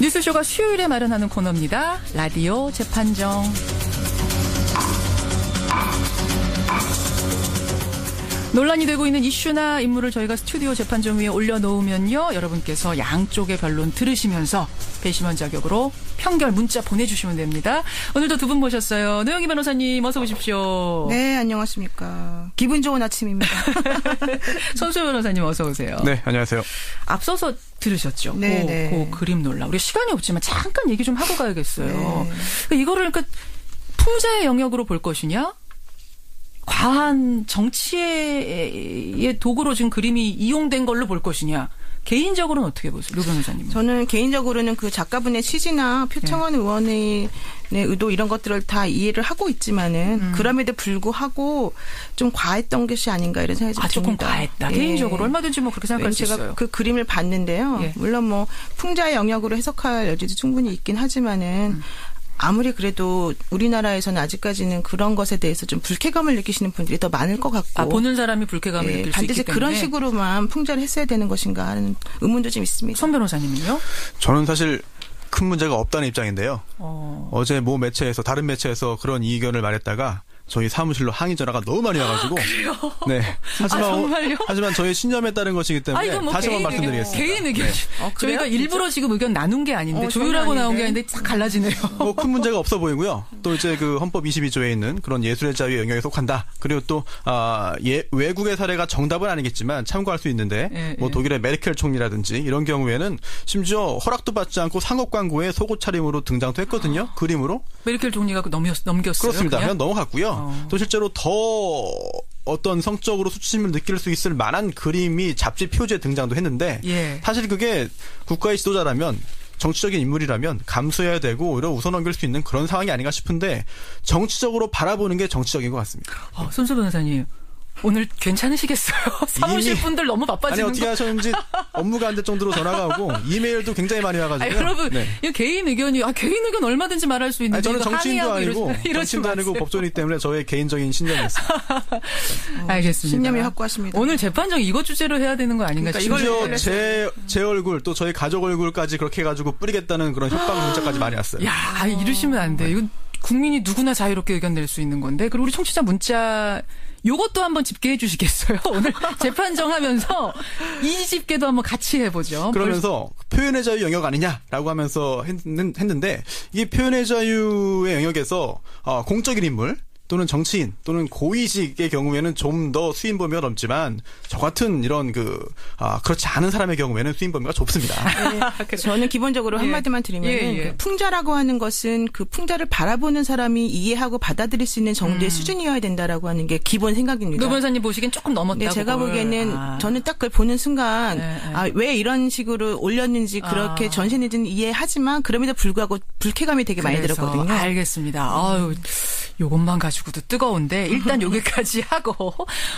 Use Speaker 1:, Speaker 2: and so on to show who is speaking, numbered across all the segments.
Speaker 1: 뉴스쇼가 수요일에 마련하는 코너입니다. 라디오 재판정. 논란이 되고 있는 이슈나 인물을 저희가 스튜디오 재판정 위에 올려놓으면요. 여러분께서 양쪽의 변론 들으시면서 배심원 자격으로 평결 문자 보내주시면 됩니다. 오늘도 두 분 모셨어요. 노영희 변호사님 어서 오십시오.
Speaker 2: 네, 안녕하십니까. 기분 좋은 아침입니다.
Speaker 1: 손수호 변호사님 어서 오세요.
Speaker 3: 네, 안녕하세요.
Speaker 1: 앞서서 들으셨죠?
Speaker 2: 네.
Speaker 1: 그 그림 논란. 우리 시간이 없지만 잠깐 얘기 좀 하고 가야겠어요.
Speaker 2: 네.
Speaker 1: 이거를 그러니까 풍자의 영역으로 볼 것이냐? 과한 정치의 도구로 지금 그림이 이용된 걸로 볼 것이냐. 개인적으로는 어떻게 보세요? 류 변호사님.
Speaker 2: 저는 개인적으로는 그 작가분의 취지나 표창원 의원의 의도 이런 것들을 다 이해를 하고 있지만은 그럼에도 불구하고 좀 과했던 것이 아닌가 이런 생각이 듭니다.
Speaker 1: 조금 과했다.
Speaker 2: 예.
Speaker 1: 개인적으로 얼마든지 뭐 그렇게 생각할 수 있어요.
Speaker 2: 제가 그 그림을 봤는데요.
Speaker 1: 예.
Speaker 2: 물론 뭐 풍자의 영역으로 해석할 여지도 충분히 있긴 하지만은 아무리 그래도 우리나라에서는 아직까지는 그런 것에 대해서 좀 불쾌감을 느끼시는 분들이 더 많을 것 같고.
Speaker 1: 보는 사람이 불쾌감을 느낄 수 있기
Speaker 2: 반드시
Speaker 1: 때문에.
Speaker 2: 그런 식으로만 풍자를 했어야 되는 것인가 하는 의문도 좀 있습니다.
Speaker 1: 손 변호사님은요?
Speaker 3: 저는 사실 큰 문제가 없다는 입장인데요. 어제 모 매체에서 다른 매체에서 그런 이견을 말했다가 저희 사무실로 항의 전화가 너무 많이 와가지고.
Speaker 1: 그래요?
Speaker 3: 네.
Speaker 1: 정말요?
Speaker 3: 하지만 저희 신념에 따른 것이기 때문에
Speaker 1: 이건 뭐
Speaker 3: 다시
Speaker 1: 개인
Speaker 3: 한번 말씀드리겠습니다.
Speaker 1: 개인 의견.
Speaker 3: 네.
Speaker 1: 저희가 일부러 지금 의견 나눈 게 아닌데 조율하고 나온 게 아닌데 딱 갈라지네요.
Speaker 3: 뭐 큰 문제가 없어 보이고요. 또 이제 그 헌법 22조에 있는 그런 예술의 자유 영역에 속한다. 그리고 또 외국의 사례가 정답은 아니겠지만 참고할 수 있는데 뭐 독일의 메르켈 총리라든지 이런 경우에는 심지어 허락도 받지 않고 상업 광고에 속옷 차림으로 등장도 했거든요. 그림으로.
Speaker 1: 메르켈 총리가 넘겼어요.
Speaker 3: 그렇습니다.
Speaker 1: 그냥
Speaker 3: 넘어갔고요. 또 실제로 더 어떤 성적으로 수치심을 느낄 수 있을 만한 그림이 잡지 표지에 등장도 했는데 사실 그게 국가의 지도자라면 정치적인 인물이라면 감수해야 되고 오히려 우선 넘길 수 있는 그런 상황이 아닌가 싶은데 정치적으로 바라보는 게 정치적인 것 같습니다.
Speaker 1: 손수 변호사님. 오늘 괜찮으시겠어요? 사무실 분들 너무 바빠지는
Speaker 3: 어떻게 하셨는지 업무가 안 될 정도로 전화가 오고 이메일도 굉장히 많이 와가지고.
Speaker 1: 여러분 이거 개인 의견이 개인 의견 얼마든지 말할 수 있는데
Speaker 3: 저는 정치인도 아니고 정치인도 아니고 법조인이기 때문에 저의 개인적인 신념이었습니다.
Speaker 1: 알겠습니다.
Speaker 2: 신념이 확고하십니다.
Speaker 1: 오늘 재판정 이것 주제로 해야 되는 거 아닌가
Speaker 3: 싶어요. 심지어 제 얼굴 또 저희 가족 얼굴까지 그렇게 해가지고 뿌리겠다는 그런 협박 문자까지 많이 왔어요.
Speaker 1: 야, 이러시면 안 돼. 이건 국민이 누구나 자유롭게 의견 낼 수 있는 건데. 그리고 우리 청취자 문자 요것도 한번 집계해 주시겠어요? 오늘 재판정 하면서 이 집계도 한번 같이 해보죠.
Speaker 3: 그러면서 표현의 자유 영역 아니냐라고 하면서 했는데 이게 표현의 자유의 영역에서 공적인 인물 또는 정치인 또는 고위직의 경우에는 좀 더 수임 범위가 넓지만 저 같은 이런 그렇지 않은 사람의 경우에는 수임 범위가 좁습니다.
Speaker 2: 네, 저는 기본적으로 한마디만 드리면 그 풍자라고 하는 것은 그 풍자를 바라보는 사람이 이해하고 받아들일 수 있는 정도의 수준이어야 된다라고 하는 게 기본 생각입니다.
Speaker 1: 노 변호사님 보시기엔 조금 넘었다고.
Speaker 2: 네, 제가 보기에는 저는 딱 그걸 보는 순간 왜 이런 식으로 올렸는지 그렇게 전신이든 이해하지만 그럼에도 불구하고 불쾌감이 되게 많이 들었거든요.
Speaker 1: 알겠습니다. 요것만 가지고도 뜨거운데 일단 여기까지 하고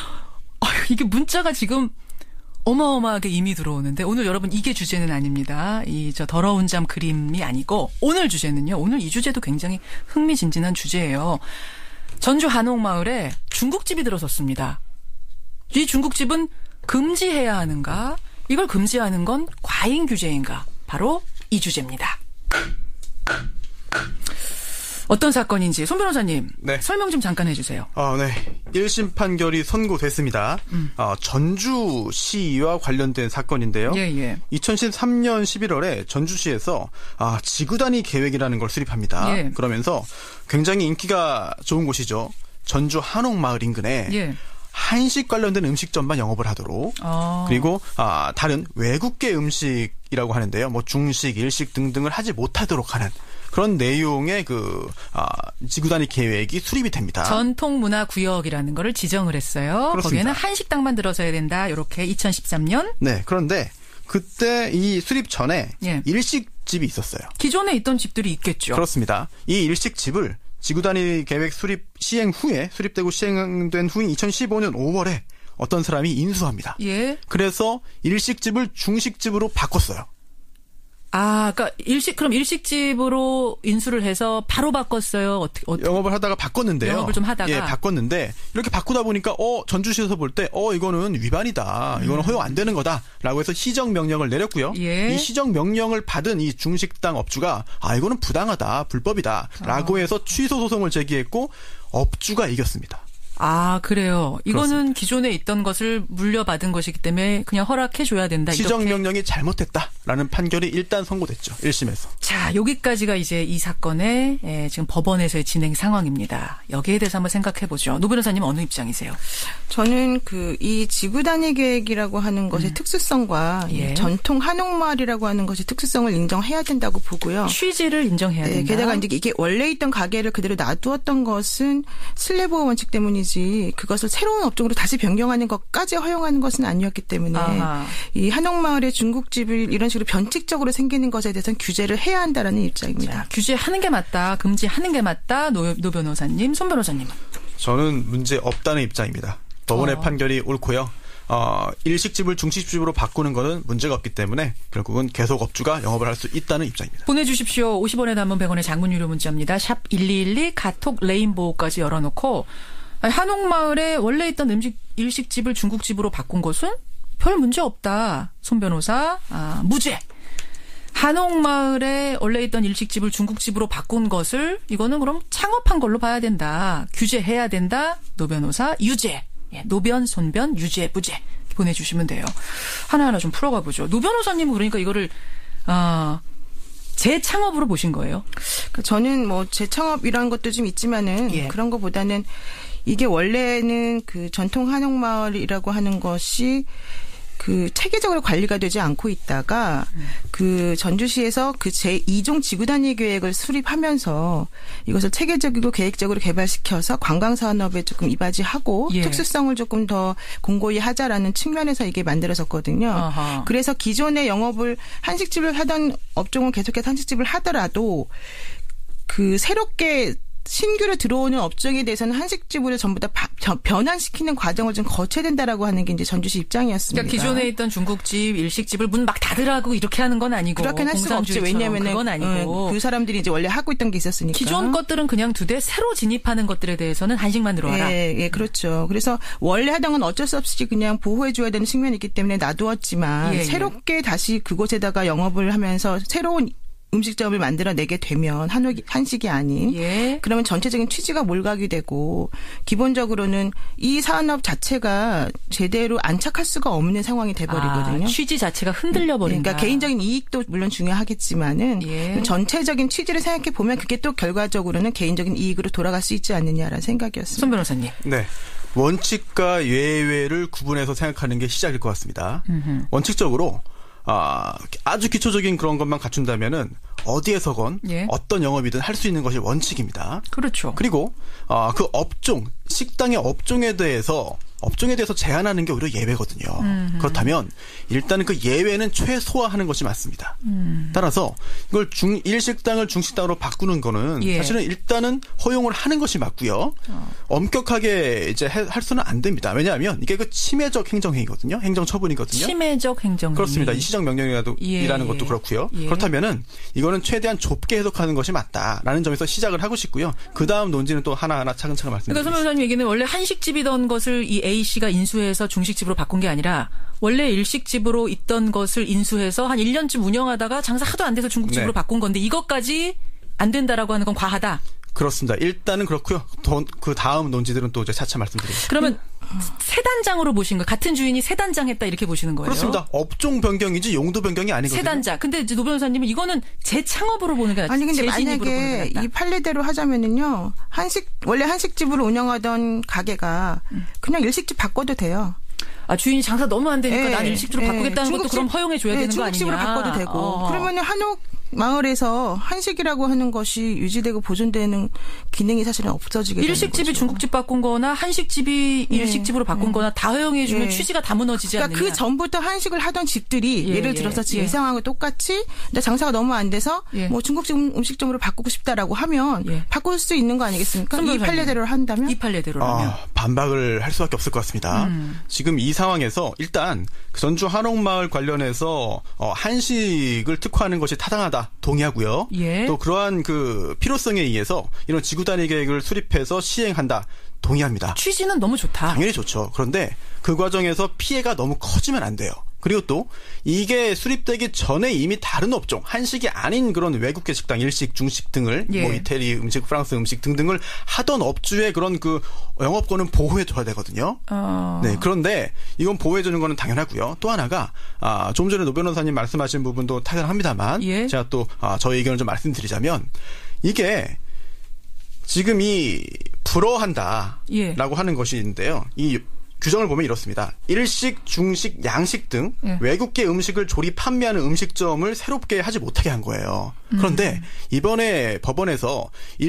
Speaker 1: 이게 문자가 지금 어마어마하게 이미 들어오는데 오늘 여러분 이게 주제는 아닙니다. 저 더러운 잠 그림이 아니고 오늘 주제는요. 오늘 이 주제도 굉장히 흥미진진한 주제예요. 전주 한옥마을에 중국집이 들어섰습니다. 이 중국집은 금지해야 하는가? 이걸 금지하는 건 과잉 규제인가? 바로 이 주제입니다. 어떤 사건인지 손 변호사님 설명 좀 잠깐 해주세요.
Speaker 3: 네. 1심 판결이 선고됐습니다. 전주시와 관련된 사건인데요. 2013년 11월에 전주시에서 지구단위 계획이라는 걸 수립합니다. 그러면서 굉장히 인기가 좋은 곳이죠. 전주 한옥마을 인근에 한식 관련된 음식점만 영업을 하도록 그리고 다른 외국계 음식이라고 하는데요. 뭐 중식, 일식 등등을 하지 못하도록 하는 그런 내용의 지구단위 계획이 수립이 됩니다.
Speaker 1: 전통문화구역이라는 거를 지정을 했어요.
Speaker 3: 그렇습니다.
Speaker 1: 거기에는 한식당만 들어서야 된다. 이렇게 2013년.
Speaker 3: 네. 그런데 그때 이 수립 전에 일식집이 있었어요.
Speaker 1: 기존에 있던 집들이 있겠죠.
Speaker 3: 그렇습니다. 이 일식집을 지구단위 계획 수립되고 시행된 후인 2015년 5월에 어떤 사람이 인수합니다. 그래서 일식집을 중식집으로 바꿨어요.
Speaker 1: 그러니까 그럼 일식집으로 인수를 해서 바로 바꿨어요. 어떻게
Speaker 3: 영업을 하다가 바꿨는데요.
Speaker 1: 영업을 좀 하다가.
Speaker 3: 예, 바꿨는데 이렇게 바꾸다 보니까 전주시에서 볼 때 이거는 위반이다. 이거는 허용 안 되는 거다라고 해서 시정 명령을 내렸고요. 이 시정 명령을 받은 이 중식당 업주가 이거는 부당하다, 불법이다라고 해서 취소 소송을 제기했고 업주가 이겼습니다.
Speaker 1: 그래요. 이거는 그렇습니다. 기존에 있던 것을 물려받은 것이기 때문에 그냥 허락해줘야 된다.
Speaker 3: 시정명령이 잘못됐다라는 판결이 일단 선고됐죠. 1심에서.
Speaker 1: 자, 여기까지가 이제 이 사건의 지금 법원에서의 진행 상황입니다. 여기에 대해서 한번 생각해보죠. 노 변호사님 어느 입장이세요?
Speaker 2: 저는 이 지구단위 계획이라고 하는 것의 특수성과 전통 한옥마을이라고 하는 것의 특수성을 인정해야 된다고 보고요.
Speaker 1: 취지를 인정해야 된다.
Speaker 2: 게다가 이제 이게 원래 있던 가게를 그대로 놔두었던 것은 신뢰보호 원칙 때문이지 그것을 새로운 업종으로 다시 변경하는 것까지 허용하는 것은 아니었기 때문에 이 한옥마을의 중국집을 이런 식으로 변칙적으로 생기는 것에 대해서는 규제를 해야 한다라는 입장입니다.
Speaker 1: 자, 규제하는 게 맞다. 금지하는 게 맞다. 노 변호사님, 손 변호사님은?
Speaker 3: 저는 문제 없다는 입장입니다. 법원의 판결이 옳고요. 일식집을 중식집으로 바꾸는 것은 문제가 없기 때문에 결국은 계속 업주가 영업을 할 수 있다는 입장입니다.
Speaker 1: 보내주십시오. 50원에 담은 100원의 장문 유료 문자입니다. 샵 1212 카톡 레인보우까지 열어놓고 한옥마을에 원래 있던 일식집을 중국집으로 바꾼 것은 별 문제 없다. 손 변호사 무죄. 한옥마을에 원래 있던 일식집을 중국집으로 바꾼 것을 이거는 그럼 창업한 걸로 봐야 된다. 규제해야 된다. 노 변호사 유죄. 노변, 손변, 유죄, 무죄 보내주시면 돼요. 하나하나 좀 풀어가 보죠. 노 변호사님은 그러니까 이거를 재창업으로 보신 거예요?
Speaker 2: 저는 재창업이라는 것도 좀 있지만은 그런 것보다는 이게 원래는 전통 한옥마을이라고 하는 것이 체계적으로 관리가 되지 않고 있다가 전주시에서 제2종 지구단위 계획을 수립하면서 이것을 체계적이고 계획적으로 개발시켜서 관광산업에 조금 이바지하고 특수성을 조금 더 공고히 하자라는 측면에서 이게 만들어졌거든요. 그래서 기존의 영업을 한식집을 하던 업종은 계속해서 한식집을 하더라도 새롭게 신규로 들어오는 업종에 대해서는 한식집으로 전부 다 변환시키는 과정을 좀 거쳐야 된다라고 하는 게 이제 전주시 입장이었습니다.
Speaker 1: 그러니까 기존에 있던 중국집, 일식집을 문 막 닫으라고 이렇게 하는 건 아니고.
Speaker 2: 그렇게는 할 수가 없죠. 왜냐하면 그건 아니고. 그 사람들이 이제 원래 하고 있던 게 있었으니까.
Speaker 1: 기존 것들은 그냥 두되 새로 진입하는 것들에 대해서는 한식만 들어와라.
Speaker 2: 예, 그렇죠. 그래서 원래 하던 건 어쩔 수 없이 그냥 보호해줘야 되는 측면이 있기 때문에 놔두었지만 새롭게 다시 그곳에다가 영업을 하면서 새로운 음식점을 만들어내게 되면 한식이 아닌 그러면 전체적인 취지가 몰각이 되고 기본적으로는 이 산업 자체가 제대로 안착할 수가 없는 상황이 돼버리거든요.
Speaker 1: 취지 자체가 흔들려버린다.
Speaker 2: 그러니까 개인적인 이익도 물론 중요하겠지만은 전체적인 취지를 생각해 보면 그게 또 결과적으로는 개인적인 이익으로 돌아갈 수 있지 않느냐라는 생각이었습니다.
Speaker 1: 손 변호사님.
Speaker 3: 네. 원칙과 예외를 구분해서 생각하는 게 시작일 것 같습니다. 원칙적으로 아주 기초적인 그런 것만 갖춘다면은 어디에서건 어떤 영업이든 할 수 있는 것이 원칙입니다.
Speaker 1: 그렇죠.
Speaker 3: 그리고 그 업종, 식당의 업종에 대해서 제한하는 게 오히려 예외거든요. 그렇다면 일단은 그 예외는 최소화하는 것이 맞습니다. 따라서 이걸 일식당을 중식당으로 바꾸는 거는 사실은 일단은 허용을 하는 것이 맞고요. 엄격하게 이제 할 수는 안 됩니다. 왜냐하면 이게 침해적 행정행위거든요. 행정처분이거든요.
Speaker 1: 침해적 행정행위.
Speaker 3: 그렇습니다. 이 시정명령이라는 것도 그렇고요. 그렇다면은 이거는 최대한 좁게 해석하는 것이 맞다라는 점에서 시작을 하고 싶고요. 그 다음 논지는 또 하나하나 차근차근 말씀드리겠습니다.
Speaker 1: 그러니까 손 변호사님 얘기는 원래 한식집이던 것을 이 A씨가 인수해서 중식집으로 바꾼 게 아니라 원래 일식집으로 있던 것을 인수해서 한 1년쯤 운영하다가 장사 하도 안 돼서 중국집으로 바꾼 건데 이것까지 안 된다라고 하는 건 과하다.
Speaker 3: 그렇습니다. 일단은 그렇고요. 그 다음 논지들은 또 이제 차차 말씀드리겠습니다.
Speaker 1: 그러면 세 단장으로 보신 거예요? 같은 주인이 세 단장 했다 이렇게 보시는 거예요?
Speaker 3: 그렇습니다. 업종 변경이지 용도 변경이 아니거든요.
Speaker 1: 세 단장. 근데 이제 노 변호사님은 이거는 재창업으로 보는 게 낫지.
Speaker 2: 아니 근데 만약에 이 판례대로 하자면은요. 원래 한식집으로 운영하던 가게가 그냥 일식집 바꿔도 돼요.
Speaker 1: 주인이 장사 너무 안 되니까 난 일식집으로 바꾸겠다는 것도 그럼 허용해 줘야 되는 거 아니냐.
Speaker 2: 중국집으로 바꿔도 되고. 그러면은 마을에서 한식이라고 하는 것이 유지되고 보존되는 기능이 사실은 없어지게 되는 거죠.
Speaker 1: 일식집이 중국집 바꾼 거나 한식집이 일식집으로 바꾼 거나 다 허용해 주면 취지가 다 무너지지 않느냐.
Speaker 2: 그러니까 그 전부터 한식을 하던 집들이 예를 들어서 지금 이 상황과 똑같이 장사가 너무 안 돼서 뭐 중국집 음식점으로 바꾸고 싶다라고 하면 바꿀 수 있는 거 아니겠습니까? 이 판례대로 한다면?
Speaker 1: 이 판례대로라면.
Speaker 3: 반박을 할 수밖에 없을 것 같습니다. 지금 이 상황에서 일단 전주 한옥마을 관련해서 한식을 특화하는 것이 타당하다 동의하고요. 예. 또 그러한 그 필요성에 의해서 이런 지구 단위 계획을 수립해서 시행한다 동의합니다.
Speaker 1: 취지는 너무 좋다.
Speaker 3: 당연히 좋죠. 그런데 그 과정에서 피해가 너무 커지면 안 돼요. 그리고 또 이게 수립되기 전에 이미 다른 업종, 한식이 아닌 그런 외국계 식당, 일식, 중식 등을 예. 뭐 이태리 음식, 프랑스 음식 등등을 하던 업주의 그런 그 영업권은 보호해 줘야 되거든요. 네, 그런데 이건 보호해 주는 거는 당연하고요. 또 하나가 좀 전에 노 변호사님 말씀하신 부분도 타당합니다만 예. 제가 또 저의 의견을 좀 말씀드리자면 이게 지금 이 불허한다라고 예. 하는 것인데요. 이 규정을 보면 이렇습니다. 일식, 중식, 양식 등 예. 외국계 음식을 조리 판매하는 음식점을 새롭게 하지 못하게 한 거예요. 그런데 이번에 법원에서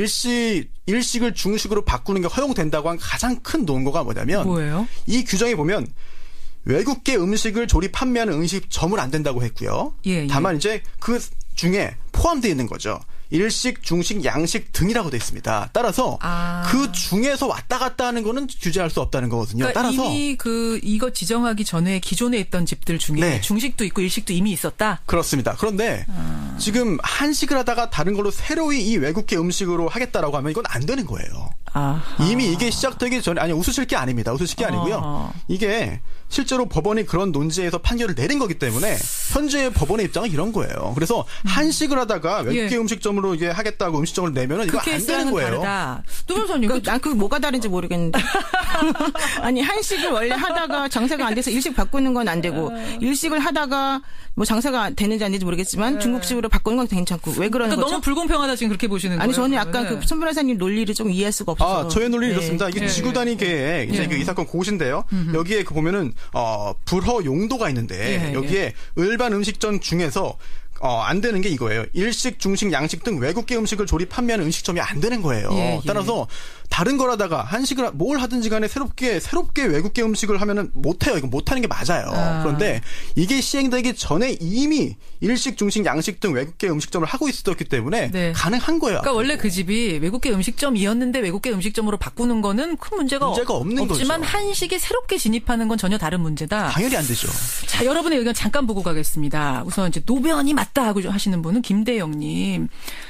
Speaker 3: 일식을 중식으로 바꾸는 게 허용된다고 한 가장 큰 논거가 뭐냐면
Speaker 1: 뭐예요?
Speaker 3: 이 규정에 보면 외국계 음식을 조리 판매하는 음식점은 안 된다고 했고요. 예, 예. 다만 이제 그 중에 포함되어 있는 거죠. 일식, 중식, 양식 등이라고 돼 있습니다. 따라서 그 중에서 왔다 갔다 하는 거는 규제할 수 없다는 거거든요.
Speaker 1: 그러니까
Speaker 3: 따라서
Speaker 1: 이미 이거 지정하기 전에 기존에 있던 집들 중에 네. 중식도 있고 일식도 이미 있었다.
Speaker 3: 그렇습니다. 그런데 지금 한식을 하다가 다른 걸로 새로이 이 외국계 음식으로 하겠다라고 하면 이건 안 되는 거예요. 아하. 이미 이게 시작되기 전에 웃으실 게 아닙니다. 웃으실 게 아니고요. 이게 실제로 법원이 그런 논지에서 판결을 내린 거기 때문에 현재 법원의 입장은 이런 거예요. 그래서 한식을 하다가 외국계 예. 음식점으로 이게 하겠다고 음식점을 내면은 이거 안 되는 거예요.
Speaker 1: 노 변호사님,
Speaker 2: 난 그 뭐가 다른지 모르겠는데. 아니 한식을 원래 하다가 장사가 안 돼서 일식 바꾸는 건 안 되고 일식을 하다가 뭐 장사가 되는지 안 되는지 모르겠지만 중국집으로 바꾸는 건 괜찮고 왜 그러는 거죠?
Speaker 1: 너무 불공평하다 지금 그렇게 보시는 거예요?
Speaker 2: 아니 저는 약간 그 손 변호사님 논리를 좀 이해할 수가 없어서.
Speaker 3: 저의 논리는 이렇습니다. 이게 지구 단위 계획 이제 이 사건 고시인데요. 여기에 그 보면은 불허 용도가 있는데 여기에 일반 음식점 중에서 안 되는 게 이거예요. 일식, 중식, 양식 등 외국계 음식을 조리 판매하는 음식점이 안 되는 거예요. 예, 예. 따라서 다른 거라다가 한식을 뭘 하든지 간에 새롭게 외국계 음식을 하면은 못해요. 이거 못하는 게 맞아요. 그런데 이게 시행되기 전에 이미 일식, 중식, 양식 등 외국계 음식점을 하고 있었기 때문에 네. 가능한 거예요.
Speaker 1: 그러니까 원래 그 집이 외국계 음식점이었는데 외국계 음식점으로 바꾸는 거는 큰 문제가 없는 없지만 거죠. 한식이 새롭게 진입하는 건 전혀 다른 문제다.
Speaker 3: 당연히 안 되죠.
Speaker 1: 자, 여러분의 의견 잠깐 보고 가겠습니다. 우선 이제 노변이 맞다 하고 하시는 분은 김대영님.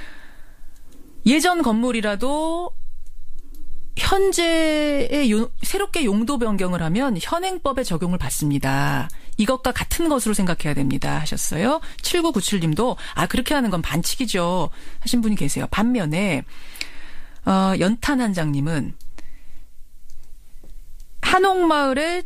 Speaker 1: 예전 건물이라도 현재의 새롭게 용도 변경을 하면 현행법에 적용을 받습니다. 이것과 같은 것으로 생각해야 됩니다. 하셨어요. 7997님도 그렇게 하는 건 반칙이죠. 하신 분이 계세요. 반면에 연탄한장님은 한옥마을에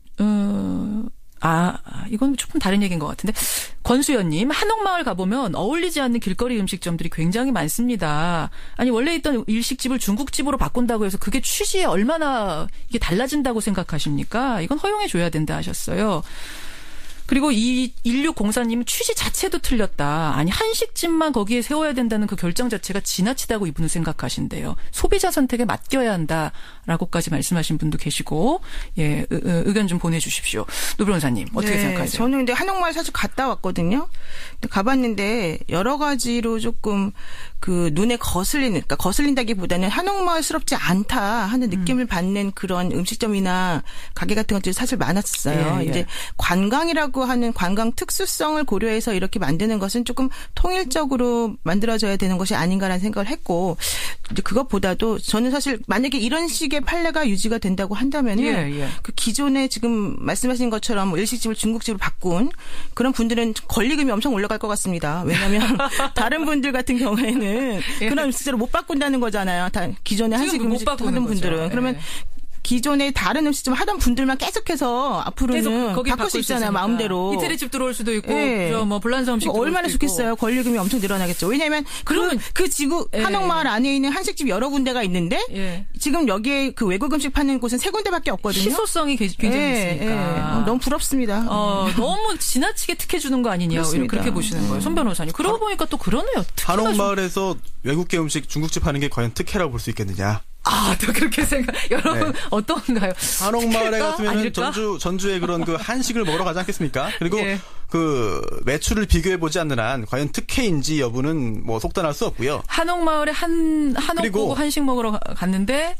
Speaker 1: 이건 조금 다른 얘기인 것 같은데. 권수연님, 한옥마을 가보면 어울리지 않는 길거리 음식점들이 굉장히 많습니다. 아니, 원래 있던 일식집을 중국집으로 바꾼다고 해서 그게 취지에 얼마나 이게 달라진다고 생각하십니까? 이건 허용해줘야 된다 하셨어요. 그리고 1604님은 취지 자체도 틀렸다. 아니, 한식집만 거기에 세워야 된다는 그 결정 자체가 지나치다고 이분은 생각하신대요. 소비자 선택에 맡겨야 한다라고까지 말씀하신 분도 계시고, 예, 의견 좀 보내주십시오. 노 변호사님, 어떻게 생각하세요?
Speaker 2: 저는 근데 한옥마을 사실 갔다 왔거든요. 가봤는데 여러 가지로 조금 그 눈에 그러니까 거슬린다기보다는 한옥마을스럽지 않다 하는 느낌을 받는 그런 음식점이나 가게 같은 것들이 사실 많았어요. 예, 예. 이제 관광이라고 하는 관광 특수성을 고려해서 이렇게 만드는 것은 조금 통일적으로 만들어져야 되는 것이 아닌가라는 생각을 했고, 이제 그것보다도 저는 사실 만약에 이런 식의 판례가 유지가 된다고 한다면은 예. 그 기존에 지금 말씀하신 것처럼 일식집을 중국집으로 바꾼 그런 분들은 권리금이 엄청 올라갈 것 같습니다. 왜냐하면 다른 분들 같은 경우에는 그럼 실제로 못 바꾼다는 거잖아요. 다 기존에 한식 음식 하던 분들은. 그러면 기존에 다른 음식점 하던 분들만 계속해서 앞으로는 거기 바꿀 수 있잖아요. 마음대로.
Speaker 1: 이태리집 들어올 수도 있고, 뭐 불란서 음식
Speaker 2: 얼마나 좋겠어요. 권리금이 엄청 늘어나겠죠. 왜냐하면 그러면 그 지구 한옥마을 안에 있는 한식집 여러 군데가 있는데 지금 여기에 그 외국 음식 파는 곳은 3군데밖에 없거든요.
Speaker 1: 희소성이 굉장히 있으니까.
Speaker 2: 너무 부럽습니다.
Speaker 1: 너무 지나치게 특혜 주는 거 아니냐. 그렇게 보시는 거예요. 손 변호사님. 그러고 보니까 또 그러네요.
Speaker 3: 한옥마을에서 외국계 음식 중국집 하는 게 과연 특혜라고 볼 수 있겠느냐.
Speaker 1: 또 그렇게 여러분, 네. 어떤가요?
Speaker 3: 한옥마을에 갔으면 전주에 그런 그 한식을 먹으러 가지 않겠습니까? 그리고 그 매출을 비교해보지 않는 한 과연 특혜인지 여부는 뭐 속단할 수 없고요.
Speaker 1: 한옥마을에 한옥 보고 한식 먹으러 갔는데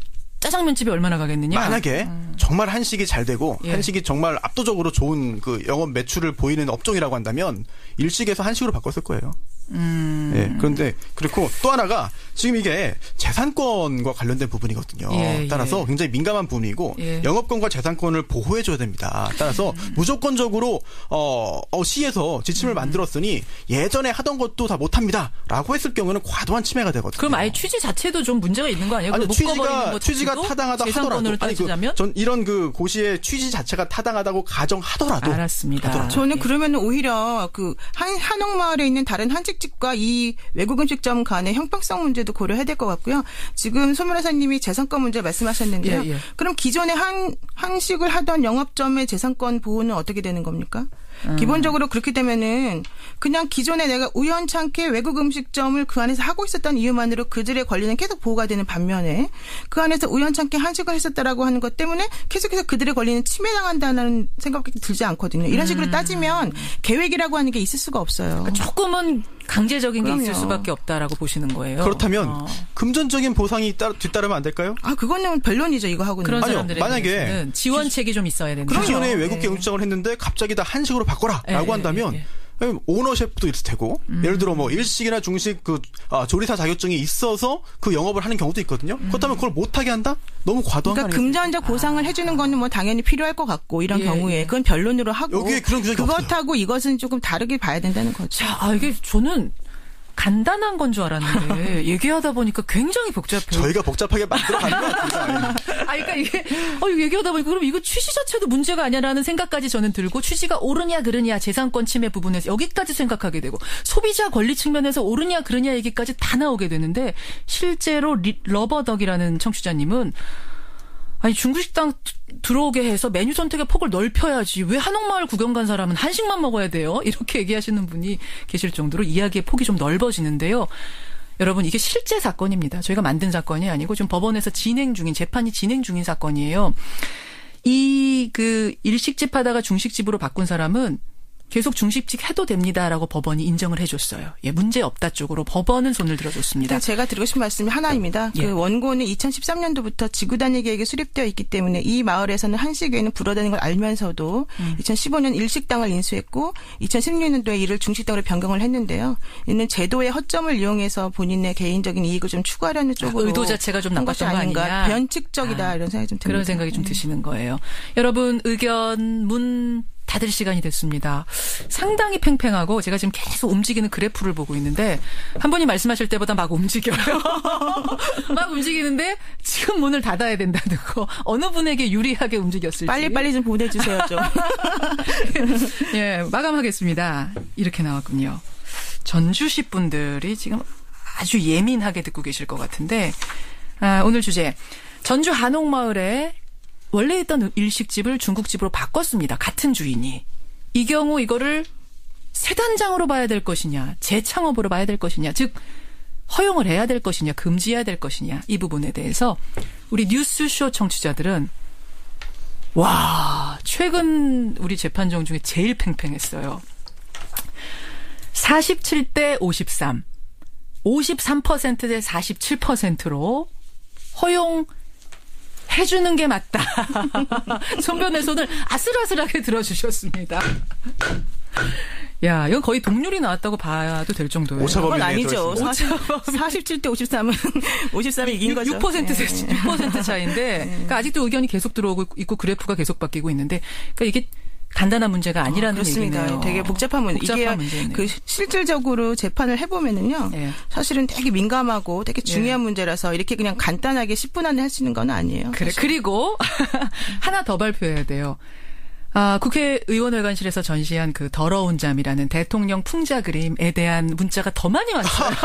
Speaker 1: 짜장면집이 얼마나 가겠느냐.
Speaker 3: 만약에 정말 한식이 잘 되고 한식이 정말 압도적으로 좋은 그 영업 매출을 보이는 업종이라고 한다면 일식에서 한식으로 바꿨을 거예요. 그런데 그렇고 또 하나가 지금 이게 재산권과 관련된 부분이거든요. 따라서 굉장히 민감한 부분이고 영업권과 재산권을 보호해줘야 됩니다. 따라서 무조건적으로 시에서 지침을 만들었으니 예전에 하던 것도 다 못합니다라고 했을 경우는 과도한 침해가 되거든요.
Speaker 1: 그럼 아예 취지 자체도 좀 문제가 있는 거 아니에요?
Speaker 3: 아니, 취지가 타당하다 하더라도 전 이런 그 고시의 취지 자체가 타당하다고 가정하더라도
Speaker 1: 알았습니다.
Speaker 2: 저는 그러면 오히려 그 한옥마을에 있는 다른 한식집과 이 외국 음식점 간의 형평성 문제도 고려해야 될 것 같고요. 지금 손 변호사님이 재산권 문제 말씀하셨는데요. 그럼 기존에 한식을 하던 영업점의 재산권 보호는 어떻게 되는 겁니까? 기본적으로 그렇게 되면은 그냥 기존에 내가 우연찮게 외국 음식점을 그 안에서 하고 있었던 이유만으로 그들의 권리는 계속 보호가 되는 반면에 그 안에서 우연찮게 한식을 했었다라고 하는 것 때문에 계속해서 그들의 권리는 침해당한다는 생각이 들지 않거든요. 이런 식으로 따지면 계획이라고 하는 게 있을 수가 없어요.
Speaker 1: 그러니까 조금은 강제적인 게 있을 수밖에 없다라고 보시는 거예요.
Speaker 3: 그렇다면 금전적인 보상이 뒤따르면 안 될까요?
Speaker 2: 그거는 변론이죠. 이거 하고는.
Speaker 1: 그런 사람들의 만약에 지원책이 좀 있어야 된다.
Speaker 3: 기존에 외국계 음식점을 했는데 갑자기 다 한식으로 바꿔라라고 한다면 오너셰프도 있을 테고 예를 들어 뭐 일식이나 중식 조리사 자격증이 있어서 그 영업을 하는 경우도 있거든요. 그렇다면 그걸 못하게 한다? 너무 과도한 거 아니겠습니까?
Speaker 2: 금전적 보상을 해주는 거는 뭐 당연히 필요할 것 같고 이런 경우에 그건 변론으로 하고
Speaker 3: 여기에 그런
Speaker 2: 그것하고 없어요. 이것은 조금 다르게 봐야 된다는 거죠.
Speaker 1: 자, 이게 저는 간단한 건 줄 알았는데 얘기하다 보니까 굉장히 복잡해요.
Speaker 3: 저희가 복잡하게 만들어가는 것 같습니다.
Speaker 1: 그러니까 이게 얘기하다 보니까 그럼 이거 취지 자체도 문제가 아니야라는 생각까지 저는 들고 취지가 옳으냐 그르냐 재산권 침해 부분에서 여기까지 생각하게 되고 소비자 권리 측면에서 옳으냐 그르냐 얘기까지 다 나오게 되는데 실제로 러버덕이라는 청취자님은 중국식당 들어오게 해서 메뉴 선택의 폭을 넓혀야지. 왜 한옥마을 구경 간 사람은 한식만 먹어야 돼요? 이렇게 얘기하시는 분이 계실 정도로 이야기의 폭이 좀 넓어지는데요. 여러분 이게 실제 사건입니다. 저희가 만든 사건이 아니고 지금 법원에서 재판이 진행 중인 사건이에요. 일식집 하다가 중식집으로 바꾼 사람은 계속 중식집 해도 됩니다라고 법원이 인정을 해줬어요. 문제 없다 쪽으로 법원은 손을 들어줬습니다.
Speaker 2: 제가 드리고 싶은 말씀이 하나입니다. 그 원고는 2013년도부터 지구단위 계획이 수립되어 있기 때문에 이 마을에서는 한식에는 불어다니는 걸 알면서도 2015년 일식당을 인수했고 2016년도에 이를 중식당으로 변경을 했는데요. 이는 제도의 허점을 이용해서 본인의 개인적인 이익을 좀 추구하려는 쪽으로
Speaker 1: 의도 자체가 좀 나빴던 거 아니냐.
Speaker 2: 변칙적이다 이런 생각이 좀 듭니다.
Speaker 1: 그런 생각이 좀 드시는 거예요. 여러분 의견 닫을 시간이 됐습니다. 상당히 팽팽하고 제가 지금 계속 움직이는 그래프를 보고 있는데 한 분이 말씀하실 때보다 막 움직여요. 막 움직이는데 지금 문을 닫아야 된다는 거. 어느 분에게 유리하게 움직였을지.
Speaker 2: 빨리빨리 좀 보내주세요. 좀.
Speaker 1: 마감하겠습니다. 이렇게 나왔군요. 전주시 분들이 지금 아주 예민하게 듣고 계실 것 같은데 오늘 주제 전주 한옥마을에 원래 있던 일식집을 중국집으로 바꿨습니다. 같은 주인이. 이 경우 이거를 새 단장으로 봐야 될 것이냐, 재창업으로 봐야 될 것이냐, 즉 허용을 해야 될 것이냐, 금지해야 될 것이냐 이 부분에 대해서 우리 뉴스쇼 청취자들은 최근 우리 재판정 중에 제일 팽팽했어요. 47대 53, 53%대 47%로 허용 해주는 게 맞다. 손변의 손을 아슬아슬하게 들어주셨습니다. 이건 거의 동률이 나왔다고 봐도 될 정도예요.
Speaker 2: 그건 아니죠. 47대 53은 53이 이긴 거죠.
Speaker 1: 6% 차이인데 그러니까 아직도 의견이 계속 들어오고 있고 그래프가 계속 바뀌고 있는데 그러니까 이게 간단한 문제가 아니라는 얘기네요.
Speaker 2: 되게 복잡한 문제. 이게 실질적으로 재판을 해보면은요. 사실은 되게 민감하고 되게 중요한 문제라서 이렇게 그냥 간단하게 10분 안에 할 수 있는 건 아니에요.
Speaker 1: 그리고 하나 더 발표해야 돼요. 국회의원회관실에서 전시한 그 더러운 잠이라는 대통령 풍자 그림에 대한 문자가 더 많이 왔어요.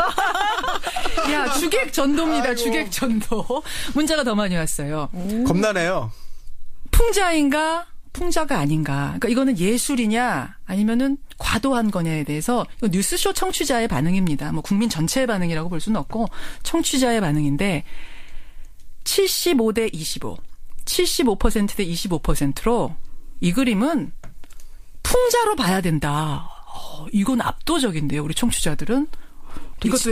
Speaker 1: 주객 전도입니다. 주객 전도. 문자가 더 많이 왔어요.
Speaker 3: 겁나네요.
Speaker 1: 풍자인가? 풍자가 아닌가. 그러니까 이거는 예술이냐 아니면은 과도한 거냐에 대해서 뉴스쇼 청취자의 반응입니다. 국민 전체의 반응이라고 볼 수는 없고 청취자의 반응인데 75대 25, 75%대 25%로 이 그림은 풍자로 봐야 된다. 이건 압도적인데요. 우리 청취자들은. 이것도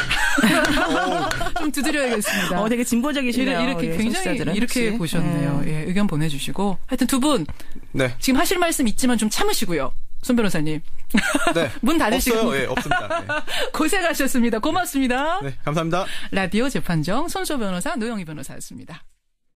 Speaker 1: 좀 두드려야겠습니다.
Speaker 2: 되게 진보적이시네요.
Speaker 1: 이렇게 굉장히 이렇게 보셨네요. 예, 의견 보내주시고 하여튼 두 분
Speaker 3: 네.
Speaker 1: 지금 하실 말씀 있지만 좀 참으시고요. 손 변호사님.
Speaker 3: 네.
Speaker 1: 문 닫으시고.
Speaker 3: 없어요. 예, 없습니다. 네.
Speaker 1: 고생하셨습니다. 고맙습니다.
Speaker 3: 네, 감사합니다.
Speaker 1: 라디오 재판정 손소 변호사, 노영희 변호사였습니다.